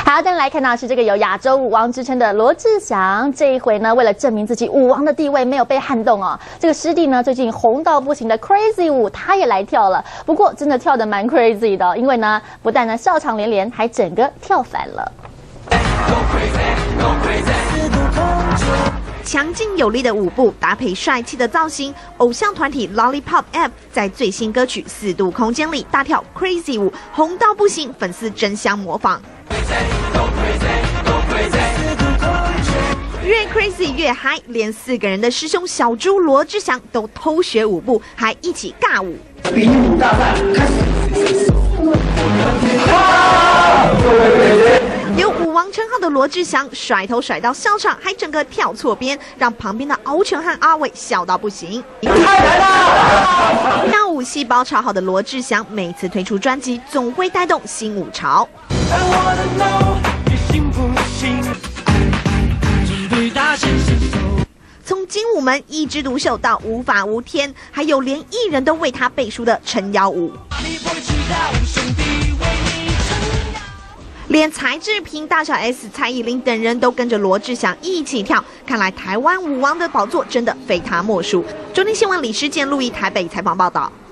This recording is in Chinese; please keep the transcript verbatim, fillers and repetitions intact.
好，再来看到是这个有亚洲舞王之称的罗志祥，这一回呢，为了证明自己舞王的地位没有被撼动哦，这个师弟呢最近红到不行的 Crazy 舞，他也来跳了。不过真的跳得蛮 crazy 的、哦，因为呢，不但呢笑场连连，还整个跳反了。 强劲有力的舞步搭配帅气的造型，偶像团体 Lollipop App 在最新歌曲《四度空间》里大跳 Crazy 舞，红到不行，粉丝争相模仿。越 crazy 越嗨，连四个人的师兄小猪罗志祥都偷学舞步，还一起尬舞。 比武大赛开始！ 有舞王称号的罗志祥甩头甩到笑场，还整个跳错边，让旁边的敖犬和阿伟笑到不行。 太难了！ 跳舞细胞超好的罗志祥，每次推出专辑总会带动新舞潮。从精武门一枝独秀到无法无天，还有连艺人都为他背书的撑腰舞。连柴智屏、大小 S、蔡依林等人都跟着罗志祥一起跳，看来台湾舞王的宝座真的非他莫属。中天新闻李诗健、陆毅台北采访报道。